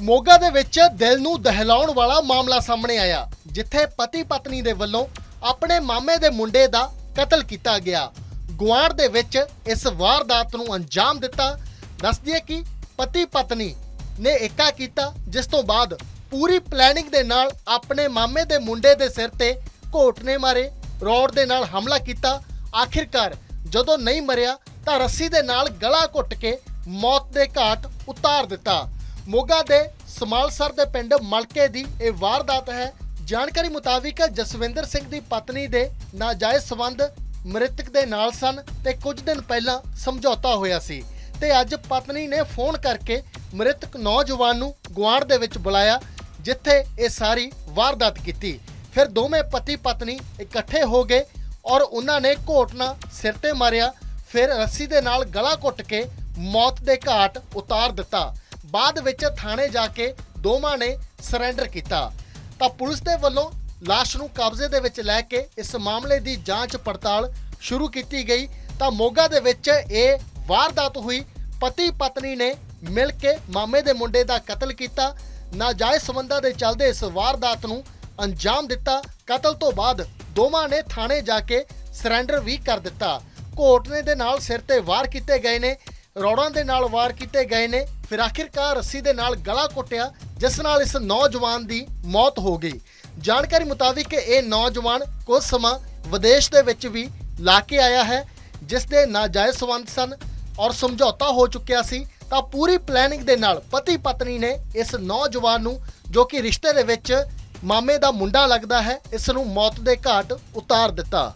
ਮੋਗਾ ਦੇ ਵਿੱਚ ਦਿਲ ਨੂੰ ਦਹਿਲਾਉਣ ਵਾਲਾ ਮਾਮਲਾ ਸਾਹਮਣੇ ਆਇਆ, ਜਿੱਥੇ ਪਤੀ ਪਤਨੀ ਦੇ ਵੱਲੋਂ ਆਪਣੇ ਮਾਮੇ ਦੇ ਮੁੰਡੇ ਦਾ ਕਤਲ ਕੀਤਾ ਗਿਆ। ਗੁਆਂਢ ਦੇ ਵਿੱਚ ਇਸ ਵਾਰਦਾਤ ਨੂੰ ਅੰਜਾਮ ਦਿੱਤਾ। ਦੱਸ ਦਈਏ ਕਿ ਪਤੀ ਪਤਨੀ ਨੇ ਏਕਾ ਕੀਤਾ, ਜਿਸ ਤੋਂ ਬਾਅਦ ਪੂਰੀ ਪਲੈਨਿੰਗ ਦੇ ਨਾਲ ਆਪਣੇ ਮਾਮੇ ਦੇ ਮੁੰਡੇ ਦੇ ਸਿਰ ਤੇ ਘੋਟਨੇ ਮਾਰੇ, ਰੋਡ ਦੇ ਨਾਲ ਹਮਲਾ ਕੀਤਾ। ਆਖਿਰਕਾਰ ਜਦੋਂ ਨਹੀਂ ਮਰਿਆ ਤਾਂ ਰੱਸੀ ਦੇ ਨਾਲ ਗਲਾ ਘੁੱਟ ਕੇ ਮੌਤ ਦੇ ਘਾਟ ਉਤਾਰ ਦਿੱਤਾ। ਮੋਗਾ ਦੇ ਸਮਾਲਸਰ ਦੇ ਪਿੰਡ ਮਲਕੇ ਦੀ ਇਹ ਵਾਰਦਾਤ ਹੈ। ਜਾਣਕਾਰੀ ਮੁਤਾਬਿਕ ਜਸਵਿੰਦਰ ਸਿੰਘ ਦੀ ਪਤਨੀ ਦੇ ਨਾਜਾਇਜ਼ ਸੰਬੰਧ ਮ੍ਰਿਤਕ ਦੇ ਨਾਲ ਸਨ ਤੇ ਕੁਝ ਦਿਨ ਪਹਿਲਾਂ ਸਮਝੌਤਾ ਹੋਇਆ ਸੀ ਤੇ ਅੱਜ ਪਤਨੀ ਨੇ ਫੋਨ ਕਰਕੇ ਮ੍ਰਿਤਕ ਨੌਜਵਾਨ ਨੂੰ ਗੁਆਂਢ ਦੇ ਵਿੱਚ ਬੁਲਾਇਆ, ਜਿੱਥੇ ਇਹ ਸਾਰੀ ਵਾਰਦਾਤ ਕੀਤੀ। ਫਿਰ ਦੋਵੇਂ ਪਤੀ ਪਤਨੀ ਇਕੱਠੇ ਹੋ ਗਏ ਔਰ ਉਹਨਾਂ ਨੇ ਘੋਟਣਾ ਸਿਰ ਤੇ ਮਾਰਿਆ, ਫਿਰ ਰੱਸੀ ਦੇ ਨਾਲ ਗਲਾ ਘੁੱਟ ਕੇ ਮੌਤ ਦੇ ਘਾਟ ਉਤਾਰ ਦਿੱਤਾ। ਬਾਅਦ ਵਿੱਚ ਥਾਣੇ ਜਾ ਕੇ ਦੋਵਾਂ ਨੇ ਸਰੈਂਡਰ ਕੀਤਾ ਤਾਂ ਪੁਲਿਸ ਦੇ ਵੱਲੋਂ ਲਾਸ਼ ਨੂੰ ਕਬਜ਼ੇ ਦੇ ਵਿੱਚ ਲੈ ਕੇ ਇਸ ਮਾਮਲੇ ਦੀ ਜਾਂਚ ਪੜਤਾਲ ਸ਼ੁਰੂ ਕੀਤੀ ਗਈ ਤਾਂ ਮੋਗਾ ਦੇ ਵਿੱਚ ਇਹ ਵਾਰਦਾਤ ਹੋਈ। ਪਤੀ ਪਤਨੀ ਨੇ ਮਿਲ ਕੇ ਮਾਮੇ ਦੇ ਮੁੰਡੇ ਦਾ ਕਤਲ ਕੀਤਾ। ਨਾਜਾਇਜ਼ ਸੰਬੰਧਾਂ ਦੇ ਚੱਲਦੇ ਇਸ ਵਾਰਦਾਤ ਨੂੰ ਅੰਜਾਮ ਦਿੱਤਾ। ਕਤਲ ਤੋਂ ਬਾਅਦ ਦੋਵਾਂ ਨੇ ਥਾਣੇ ਜਾ ਕੇ ਸਰੈਂਡਰ ਵੀ ਕਰ ਦਿੱਤਾ। ਘੋਟਨੇ ਦੇ ਨਾਲ ਸਿਰ ਤੇ ਵਾਰ ਕੀਤੇ ਗਏ ਨੇ, ਰੋੜਾਂ ਦੇ ਨਾਲ ਵਾਰ ਕੀਤੇ ਗਏ ਨੇ, ਫਿਰ ਆਖਿਰਕਾਰ ਰੱਸੀ ਦੇ ਨਾਲ ਗਲਾ ਘੁੱਟਿਆ, ਜਿਸ ਨਾਲ ਇਸ ਨੌਜਵਾਨ ਦੀ ਮੌਤ ਹੋ ਗਈ। ਜਾਣਕਾਰੀ ਮੁਤਾਬਿਕ ਇਹ ਨੌਜਵਾਨ ਕੁਝ ਸਮਾਂ ਵਿਦੇਸ਼ ਦੇ ਵਿੱਚ ਵੀ ਲਾ ਕੇ ਆਇਆ ਹੈ, ਜਿਸ ਦੇ ਨਾਜਾਇਜ਼ ਸੰਬੰਧ ਸਨ ਔਰ ਸਮਝੌਤਾ ਹੋ ਚੁੱਕਿਆ ਸੀ। ਤਾਂ ਪੂਰੀ ਪਲੈਨਿੰਗ ਦੇ ਨਾਲ ਪਤੀ ਪਤਨੀ ਨੇ ਇਸ ਨੌਜਵਾਨ ਨੂੰ, ਜੋ ਕਿ ਰਿਸ਼ਤੇ ਦੇ ਵਿੱਚ ਮਾਮੇ ਦਾ ਮੁੰਡਾ ਲੱਗਦਾ ਹੈ, ਇਸ ਨੂੰ ਮੌਤ ਦੇ ਘਾਟ ਉਤਾਰ ਦਿੱਤਾ।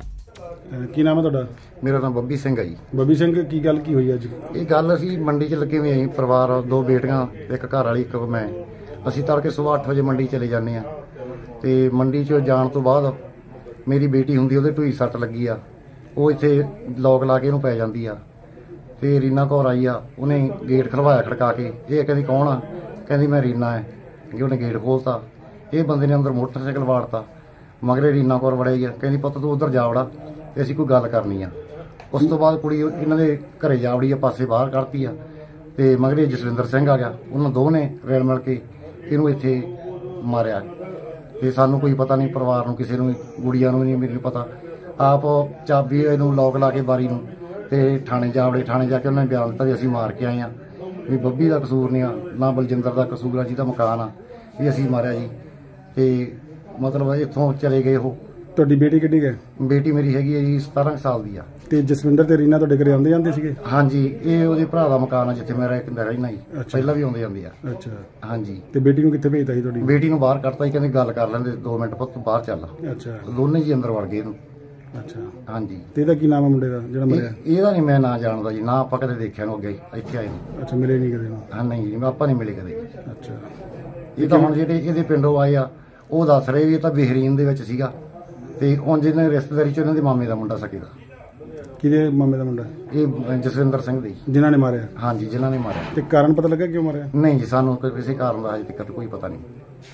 ਕੀ ਨਾਮ ਹੈ ਤੁਹਾਡਾ? ਮੇਰਾ ਨਾਮ ਬੱਬੀ ਸਿੰਘ ਹੈ ਜੀ। ਬੱਬੀ ਸਿੰਘ, ਕੀ ਗੱਲ ਕੀ ਹੋਈ ਅੱਜ? ਇਹ ਗੱਲ ਅਸੀਂ ਮੰਡੀ 'ਚ ਲੱਗੇ ਹੋਏ ਆਂ, ਪਰਿਵਾਰ, ਦੋ ਬੇਟੀਆਂ, ਇੱਕ ਘਰ ਵਾਲੀ, ਇੱਕ ਮੈਂ। ਅਸੀਂ ਤੜਕੇ ਸੁਬਾਹ 8 ਵਜੇ ਮੰਡੀ ਚਲੇ ਜਾਂਦੇ ਆ ਤੇ ਮੰਡੀ 'ਚ ਜਾਣ ਤੋਂ ਬਾਅਦ ਮੇਰੀ ਬੇਟੀ ਹੁੰਦੀ, ਉਹਦੇ ਢੂਈ ਸੱਟ ਲੱਗੀ ਆ, ਉਹ ਇੱਥੇ ਲੋਕ ਲਾ ਕੇ ਇਹਨੂੰ ਪੈ ਜਾਂਦੀ ਆ ਤੇ ਰੀਨਾ ਕੌਰ ਆਈ ਆ, ਉਹਨੇ ਗੇਟ ਖਲਵਾਇਆ ਖੜਕਾ ਕੇ। ਇਹ ਕਹਿੰਦੀ ਕੌਣ ਆ? ਕਹਿੰਦੀ ਮੈਂ ਰੀਨਾ ਹੈ। ਕਿ ਉਹਨੇ ਗੇਟ ਖੋਲਤਾ, ਇਹ ਬੰਦੇ ਨੇ ਅੰਦਰ ਮੋਟਰਸਾਈਕਲ ਵਾੜਤਾ, ਮਗਰੇ ਰੀਨਾ ਕੌਰ ਵੜਿਆ। ਕਹਿੰਦੀ ਪੁੱਤ ਤੂੰ ਉੱਧਰ ਜਾ ਵੜਾ ਤੇ ਅਸੀਂ ਕੋਈ ਗੱਲ ਕਰਨੀ ਆ। ਉਸ ਤੋਂ ਬਾਅਦ ਕੁੜੀ ਇਹਨਾਂ ਦੇ ਘਰੇ ਜਾ ਵੜੀ ਆ, ਪਾਸੇ ਬਾਹਰ ਕੱਢਤੀ ਆ ਤੇ ਮਗਰੇ ਜਸਵਿੰਦਰ ਸਿੰਘ ਆ ਗਿਆ। ਉਹਨਾਂ ਦੋਵਾਂ ਨੇ ਰਲ ਮਿਲ ਕੇ ਇਹਨੂੰ ਇੱਥੇ ਮਾਰਿਆ ਤੇ ਸਾਨੂੰ ਕੋਈ ਪਤਾ ਨਹੀਂ, ਪਰਿਵਾਰ ਨੂੰ ਕਿਸੇ ਨੂੰ, ਗੁੜੀਆਂ ਨੂੰ ਨਹੀਂ ਮੈਨੂੰ ਪਤਾ। ਆਪ ਚਾਬੀ ਇਹਨੂੰ ਲੋਕ ਲਾ ਕੇ ਬਾਰੀ ਨੂੰ ਤੇ ਥਾਣੇ ਜਾ ਵੜੇ। ਥਾਣੇ ਜਾ ਕੇ ਉਹਨਾਂ ਨੇ ਬਿਆਨ ਦਿੱਤਾ ਵੀ ਅਸੀਂ ਮਾਰ ਕੇ ਆਏ ਆ, ਵੀ ਬੱਬੀ ਦਾ ਕਸੂਰ ਨਹੀਂ ਆ, ਨਾ ਬਲਜਿੰਦਰ ਦਾ ਕਸੂਰ ਆ, ਜਿਹਦਾ ਮਕਾਨ ਆ, ਵੀ ਅਸੀਂ ਮਾਰਿਆ ਜੀ। ਤੇ ਮਤਲਬ ਇੱਥੋਂ ਚਲੇ ਗਏ ਉਹ। ਤੁਹਾਡੀ ਬੇਟੀ ਕਿੱਡੀ ਗਏ? ਬੇਟੀ ਮੇਰੀ ਹੈਗੀ ਹੈ ਜੀ 17 ਸਾਲ ਦੀ ਆ। ਤੇ ਜਸਵਿੰਦਰ ਤੇ ਰੀਨਾ ਤੁਹਾਡੇ ਘਰੇ ਆਉਂਦੇ ਜਾਂਦੇ ਸੀਗੇ? ਹਾਂਜੀ, ਇਹ ਉਹਦੇ ਭਰਾ ਦਾ ਮਕਾਨ ਆ ਜਿੱਥੇ ਮੇਰਾ ਇੱਕ ਰਹਿਣਾ ਜੀ। ਪਹਿਲਾਂ ਵੀ ਆਉਂਦੇ ਜਾਂਦੇ ਆ। ਅੱਛਾ। ਹਾਂਜੀ। ਤੇ ਬੇਟੀ ਨੂੰ ਕਿੱਥੇ ਭੇਜਤਾ ਸੀ ਤੁਹਾਡੀ? ਬੇਟੀ ਨੂੰ ਬਾਹਰ ਕੱਢਤਾ ਜੀ, ਕਹਿੰਦੇ ਗੱਲ ਕਰ ਲੈਂਦੇ 2 ਮਿੰਟ, ਪੁੱਤ ਬਾਹਰ ਚੱਲ। ਅੱਛਾ। ਦੋਨੇ ਜੀ ਅੰਦਰ ਵੜ ਗਏ ਇਹਨੂੰ। ਅੱਛਾ। ਹਾਂਜੀ। ਤੇ ਇਹਦਾ ਕੀ ਨਾਮ ਹੈ ਮੁੰਡੇ ਦਾ ਜਿਹੜਾ ਮਰਿਆ? ਇਹਦਾ ਨਹੀਂ ਮੈਂ ਨਾ ਜਾਣਦਾ ਜੀ, ਨਾ ਆਪਾਂ ਕਦੇ ਦੇਖਿਆ ਨੂੰ ਅੱਗੇ ਇੱਥੇ ਆਏ ਨੂੰ। ਅੱਛਾ, ਮਿਲੇ ਨਹੀਂ ਕਦੇ ਨੂੰ? ਹਾਂ ਨਹੀਂ ਜੀ, ਆਪਾਂ ਨਹੀਂ ਮਿਲੇ ਕਦੇ। ਅੱਛਾ। ਇਹ ਤਾਂ ਹੁਣ ਜਿਹੜੇ ਇਹਦੇ ਪਿੰਡੋਂ ਆਏ ਆ ਉਹ ਦੱਸ ਰਹੇ ਵੀ ਇਹ ਤਾਂ ਬਹਿਰੀਨ ਦੇ ਵਿੱਚ ਸੀਗਾ ਤੇ ਹੁਣ ਜਿਹਨੇ ਰਿਸ਼ਤੇਦਾਰੀ ਚ ਇਹਨਾਂ ਦੇ ਮਾਮੇ ਦਾ ਮੁੰਡਾ ਸਕੇ ਦਾ। ਕਿਹਦੇ ਮਾਮੇ ਦਾ ਮੁੰਡਾ? ਇਹ ਜਸਵਿੰਦਰ ਸਿੰਘ ਦੀ, ਜਿਨ੍ਹਾਂ ਨੇ ਮਾਰਿਆ? ਹਾਂਜੀ, ਜਿਨ੍ਹਾਂ ਨੇ ਮਾਰਿਆ। ਤੇ ਕਾਰਨ ਪਤਾ ਲੱਗਾ ਕਿਉਂ ਮਾਰਿਆ? ਨਹੀਂ ਜੀ, ਸਾਨੂੰ ਕਿਸੇ ਕਾਰਨ ਦਾ ਹਜੇ ਤੱਕ ਕੋਈ ਪਤਾ ਨਹੀਂ।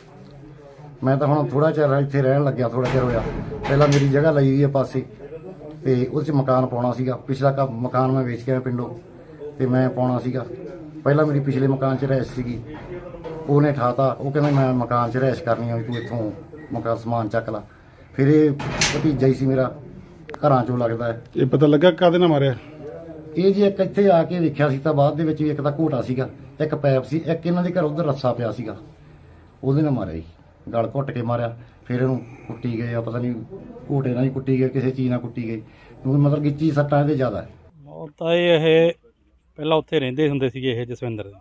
ਮੈਂ ਤਾਂ ਹੁਣ ਥੋੜਾ ਚਿਰ ਇੱਥੇ ਰਹਿਣ ਲੱਗਿਆ, ਥੋੜਾ ਚਿਰ ਹੋਇਆ। ਪਹਿਲਾਂ ਮੇਰੀ ਜਗ੍ਹਾ ਲਈ ਹੋਈ ਹੈ ਪਾਸੇ ਤੇ ਉਹਦੇ 'ਚ ਮਕਾਨ ਪਾਉਣਾ ਸੀਗਾ। ਪਿਛਲਾ ਮਕਾਨ ਮੈਂ ਵੇਚ ਕੇ ਆਇਆ ਪਿੰਡੋਂ ਤੇ ਮੈਂ ਪਾਉਣਾ ਸੀਗਾ। ਪਹਿਲਾਂ ਮੇਰੀ ਪਿਛਲੇ ਮਕਾਨ 'ਚ ਰਹਿਸ਼ ਸੀਗੀ, ਉਹਨੇ ਠਾਤਾ। ਉਹ ਕਹਿੰਦਾ ਮੈਂ ਮਕਾਨ 'ਚ ਰਹਿਸ਼ ਕਰਨੀ ਆ, ਵੀ ਤੂੰ ਇੱਥੋਂ ਮਕਾਨ ਸਮਾਨ ਚੱਕ ਲਾ। ਫਿਰ ਇਹ ਭਤੀਜਾ ਹੀ ਸੀ ਮੇਰਾ, ਘਰਾਂ 'ਚੋਂ ਲੱਗਦਾ ਹੈ। ਇਹ ਪਤਾ ਲੱਗਾ ਕਾਹਦੇ ਨਾਲ ਮਾਰਿਆ? ਇਹ ਜੀ ਇੱਕ ਇੱਥੇ ਆ ਕੇ ਦੇਖਿਆ ਸੀ ਤਾਂ ਬਾਅਦ ਦੇ ਵਿੱਚ ਵੀ ਇੱਕ ਤਾਂ ਘੋਟਾ ਸੀਗਾ, ਇੱਕ ਪੈਪ ਸੀ, ਇੱਕ ਇਹਨਾਂ ਦੇ ਘਰ ਉਧਰ ਰੱਸਾ ਪਿਆ ਸੀਗਾ, ਉਹਦੇ ਨਾਲ ਮਾਰਿਆ ਜੀ। ਗਲ ਘੁੱਟ ਕੇ ਮਾਰਿਆ। ਫਿਰ ਇਹਨੂੰ ਕੁੱਟੀ ਗਏ ਆ, ਪਤਾ ਨਹੀਂ ਘੋਟੇ ਨਾਲ ਹੀ ਕੁੱਟੀ ਗਏ, ਕਿਸੇ ਚੀਜ਼ ਨਾਲ ਕੁੱਟੀ ਗਈ, ਕਿਉਂਕਿ ਮਤਲਬ ਗਿੱਚੀ ਸੱਟਾਂ ਇਹਦੇ ਜ਼ਿਆਦਾ ਹੈ। ਉਹ ਤਾਂ ਇਹ ਪਹਿਲਾਂ ਉੱਥੇ ਰਹਿੰਦੇ ਹੁੰਦੇ ਸੀਗੇ, ਇਹ ਜਸਵਿੰਦਰ ਦੇ।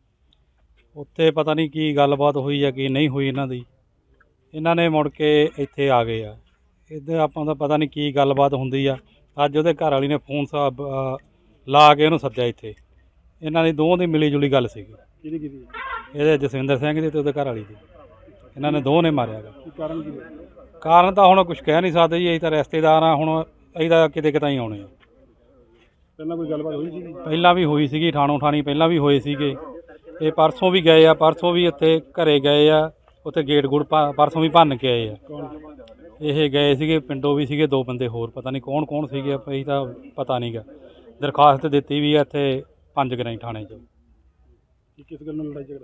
ਉੱਥੇ ਪਤਾ ਨਹੀਂ ਕੀ ਗੱਲਬਾਤ ਹੋਈ ਆ ਕੀ ਨਹੀਂ ਹੋਈ ਇਹਨਾਂ ਦੀ। ਇਹਨਾਂ ਨੇ ਮੁੜ ਕੇ ਇੱਥੇ ਆ ਗਏ ਆ। ਇੱਧਰ ਆਪਾਂ ਦਾ ਪਤਾ ਨਹੀਂ ਕੀ ਗੱਲਬਾਤ ਹੁੰਦੀ ਆ। ਅੱਜ ਉਹਦੇ ਘਰ ਵਾਲੀ ਨੇ ਫੋਨ ਲਾ ਕੇ ਉਹਨੂੰ ਸੱਦਿਆ ਇੱਥੇ। ਇਹਨਾਂ ਦੀ ਦੋਵਾਂ ਦੀ ਮਿਲੀ ਜੁਲੀ ਗੱਲ ਸੀਗੀ। ਇਹਦੇ ਜਸਵਿੰਦਰ ਸਿੰਘ ਦੀ ਤੇ ਉਹਦੇ ਘਰ ਵਾਲੀ ਦੀ। ਇਹਨਾਂ ਨੇ ਦੋਵਾਂ ਨੇ ਮਾਰਿਆ ਗਾ। ਕਾਰਨ ਤਾਂ ਹੁਣ ਕੁਝ ਕਹਿ ਨਹੀਂ ਸਕਦੇ ਜੀ, ਅਸੀਂ ਤਾਂ ਰਿਸ਼ਤੇਦਾਰ ਆ, ਹੁਣ ਅਸੀਂ ਤਾਂ ਕਿਤੇ ਕਿਤੇ ਹੀ ਆਉਣੇ ਆ। ਪਹਿਲਾਂ ਕੋਈ ਗੱਲਬਾਤ ਹੋਈ ਸੀ? ਪਹਿਲਾਂ ਵੀ ਹੋਈ ਸੀਗੀ, ਠਾਣੋ ਠਾਣੀ ਪਹਿਲਾਂ ਵੀ ਹੋਏ ਸੀਗੇ। ਇਹ ਪਰਸੋਂ ਵੀ ਗਏ ਆ, ਪਰਸੋਂ ਵੀ ਇੱਥੇ ਘਰੇ ਗਏ ਆ, ਉੱਥੇ ਗੇਟ ਗੂੜ ਪਰਸੋਂ ਵੀ ਭੰਨ ਕੇ ਆਏ ਆ। ਇਹ ਗਏ ਸੀਗੇ, ਪਿੰਡੋਂ ਵੀ ਸੀਗੇ 2 ਬੰਦੇ ਹੋਰ, ਪਤਾ ਨਹੀਂ ਕੌਣ ਕੌਣ ਸੀਗੇ, ਅਸੀਂ ਤਾਂ ਪਤਾ ਨਹੀਂ ਗਾ। ਦਰਖਾਸਤ ਦਿੱਤੀ ਵੀ ਆ ਇੱਥੇ 5 ਗਰਾਈ ਥਾਣੇ 'ਚ। ਕਿਸ ਗੱਲ ਨਾਲ ਲੜਾਈ ਝਗੜਾ ਸੀ?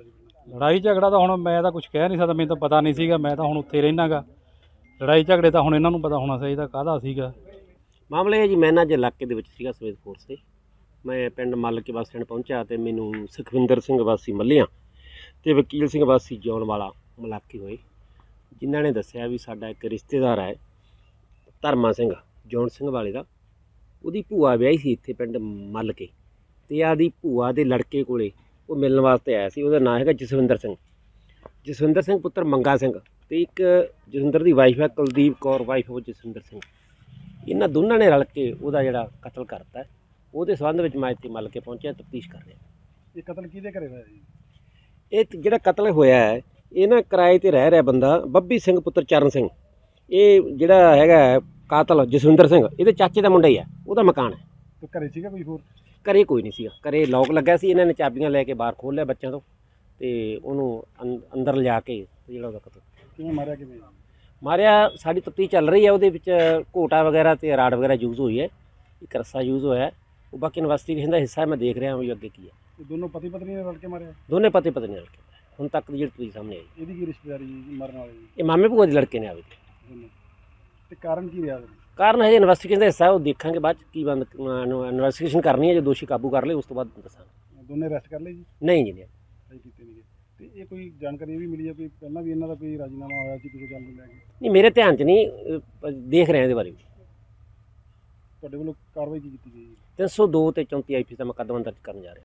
ਲੜਾਈ ਝਗੜਾ ਤਾਂ ਹੁਣ ਮੈਂ ਤਾਂ ਕੁਝ ਕਹਿ ਨਹੀਂ ਸਕਦਾ, ਮੈਨੂੰ ਤਾਂ ਪਤਾ ਨਹੀਂ ਸੀਗਾ, ਮੈਂ ਤਾਂ ਹੁਣ ਉੱਥੇ ਰਹਿਣਾ ਗਾ। ਲੜਾਈ ਝਗੜੇ ਤਾਂ ਹੁਣ ਇਹਨਾਂ ਨੂੰ ਪਤਾ ਹੋਣਾ ਚਾਹੀਦਾ ਕਾਹਦਾ ਸੀਗਾ। ਮਾਮਲਾ ਇਹ ਜੀ, ਮੈਂ ਨਾ ਅੱਜ ਇਲਾਕੇ ਦੇ ਵਿੱਚ ਸੀਗਾ ਸਵੇਤ ਫੋਰਸ ਤੇ। ਮੈਂ ਪਿੰਡ ਮੱਲ ਕੇ ਬੱਸ ਸਟੈਂਡ ਪਹੁੰਚਿਆ ਤੇ ਮੈਨੂੰ ਸੁਖਵਿੰਦਰ ਸਿੰਘ ਵਾਸੀ ਮੱਲਿਆਂ ਤੇ ਵਕੀਲ ਸਿੰਘ ਵਾਸੀ ਜੌਨ ਵਾਲਾ ਮੁਲਾਕੀ ਹੋਏ, ਜਿਨ੍ਹਾਂ ਨੇ ਦੱਸਿਆ ਵੀ ਸਾਡਾ ਇੱਕ ਰਿਸ਼ਤੇਦਾਰ ਹੈ ਧਰਮਾ ਸਿੰਘ ਜੌਨ ਸਿੰਘ ਵਾਲੇ ਦਾ, ਉਹਦੀ ਭੂਆ ਵਿਆਹੀ ਸੀ ਇੱਥੇ ਪਿੰਡ ਮੱਲ ਕੇ, ਤੇ ਆਦੀ ਭੂਆ ਦੇ ਲੜਕੇ ਕੋਲੇ ਉਹ ਮਿਲਣ ਵਾਸਤੇ ਆਇਆ ਸੀ। ਉਹਦਾ ਨਾਂ ਹੈਗਾ ਜਸਵਿੰਦਰ ਸਿੰਘ ਪੁੱਤਰ ਮੰਗਾ ਸਿੰਘ, ਤੇ ਇੱਕ ਜਸਵਿੰਦਰ ਦੀ ਵਾਈਫ ਹੈ ਕੁਲਦੀਪ ਕੌਰ, ਵਾਈਫ ਉਹ ਜਸਵਿੰਦਰ ਸਿੰਘ। ਇਹਨਾਂ ਦੋਨਾਂ ਨੇ ਰਲ ਕੇ ਉਹਦਾ ਜਿਹੜਾ ਕਤਲ ਕਰਤਾ, ਉਹਦੇ ਸੰਬੰਧ ਵਿੱਚ ਮੈਂ ਇੱਥੇ ਮੱਲ ਕੇ ਪਹੁੰਚਿਆ, ਤਫਤੀਸ਼ ਕਰ ਰਿਹਾ। ਇਹ ਕਤਲ ਕਿਹਦੇ ਘਰੇ ਹੋਇਆ ਜੀ? ਇਹ ਜਿਹੜਾ ਕਤਲ ਹੋਇਆ ਹੈ, ਇਹ ਨਾ ਕਿਰਾਏ ਤੇ ਰਹਿ ਰਿਹਾ ਬੰਦਾ ਬੱਬੀ ਸਿੰਘ ਪੁੱਤਰ ਚਰਨ ਸਿੰਘ। ਇਹ ਜਿਹੜਾ ਹੈਗਾ ਕਾਤਲ ਜਸਵਿੰਦਰ ਸਿੰਘ, ਇਹਦੇ ਚਾਚੇ ਦਾ ਮੁੰਡਾ ਹੀ ਹੈ, ਉਹਦਾ ਮਕਾਨ ਹੈ। ਤੇ ਘਰੇ ਸੀਗਾ ਕੋਈ ਹੋਰ? ਘਰੇ ਕੋਈ ਨਹੀਂ ਸੀਗਾ, ਘਰੇ ਲੋਕ ਲੱਗਾ ਸੀ, ਇਹਨਾਂ ਨੇ ਚਾਬੀਆਂ ਲੈ ਕੇ ਬਾਹਰ ਖੋਲ੍ਹ ਲਿਆ ਬੱਚਿਆਂ ਤੋਂ, ਤੇ ਉਹਨੂੰ ਅੰਦਰ ਲਿਜਾ ਕੇ ਜਿਹੜਾ ਉਹਦਾ ਕਤਲ ਕਿਵੇਂ ਮਾਰਿਆ, ਕਿਵੇਂ? ਮਾਰਿਆ ਸਾਡੀ ਤਫਤੀਸ਼ ਚੱਲ ਰਹੀ ਹੈ। ਉਹਦੇ ਵਿੱਚ ਘੋਟਾ ਵਗੈਰਾ ਤੇ ਰਾੜ ਵਗੈਰਾ ਯੂਜ਼ ਹੋਈ ਹੈ, ਇੱਕ ਰੱਸਾ ਯੂਜ਼ ਹੋਇਆ ਹੈ। ਉਹ ਬਾਕੀ ਇਨਵੈਸਟੀਗੇਸ਼ਨ ਦਾ ਹਿੱਸਾ ਹੈ, ਮੈਂ ਦੇਖ ਰਿਹਾ ਵੀ ਅੱਗੇ ਕੀ ਹੈ। ਇਹ ਦੋਨੋਂ ਪਤੀ ਪਤਨੀ ਨੇ ਰਲ ਕੇ ਮਾਰਿਆ? ਦੋਨੇ ਪਤੀ ਪਤਨੀ ਰਲ ਕੇ ਹੁਣ ਤੱਕ ਦੀ ਜਿਹੜੀ ਤਫਤੀਸ਼ ਸਾਹਮਣੇ ਆਈ। ਇਹਦੀ ਕੀ ਰਿਸ਼ਤੇਦਾਰੀ ਜੀ ਮਰਨ ਵਾਲੇ ਦੀ? ਇਹ ਮਾਮੇ ਭੂਆ ਦੇ ਲੜਕੇ ਨੇ ਆਵੇ। ਦੋਨੋਂ। ਤੇ ਕਾਰਨ ਕੀ ਰਿਹਾ? ਕਾਰਨ ਹਜੇ ਇਨਵੈਸਟੀਗੇਸ਼ਨ ਦਾ ਹਿੱਸਾ ਹੈ, ਉਹ ਦੇਖਾਂਗੇ ਬਾਅਦ 'ਚ ਕੀ ਬੰਦ ਇਨਵੈਸਟੀਗੇਸ਼ਨ ਕਰਨੀ ਹੈ। ਜੇ ਦੋਸ਼ੀ ਕਾਬੂ ਕਰ ਲਏ ਉਸ ਤੋਂ ਬਾਅਦ ਦੱਸਾਂਗੇ। ਦੋਨੇ ਅਰੈਸਟ ਕਰ ਲਏ ਜੀ? ਨਹੀਂ ਜੀ, ਨਹੀਂ। ਅਜੇ ਕੀਤੇ ਨਹੀਂ ਗਏ। ਤੇ ਇਹ ਕੋਈ ਜਾਣਕਾਰੀ ਇਹ ਵੀ ਮਿਲੀ ਹੈ ਕੋਈ ਪਹਿਲਾਂ ਵੀ ਇਹਨਾਂ ਦਾ ਕੋਈ ਰਾਜੀਨਾਮਾ ਹੋਇਆ ਸੀ ਕਿਸੇ ਗੱਲ ਨੂੰ ਲੈ ਕੇ? ਨਹੀਂ, ਮੇਰੇ ਧਿਆਨ 'ਚ ਨਹੀਂ, ਦੇਖ ਰਹੇ ਹਾਂ ਇਹਦੇ ਬਾਰੇ ਵੀ। ਤੁਹਾਡੇ ਵੱਲੋਂ ਕਾਰਵਾਈ ਕੀ ਕੀਤੀ ਗਈ? 302 ਤੇ 34 ਆਈਪੀ ਦਾ ਮੁਕੱਦਮਾ ਦਰਜ ਕਰਨ ਜਾ ਰਿਹਾ।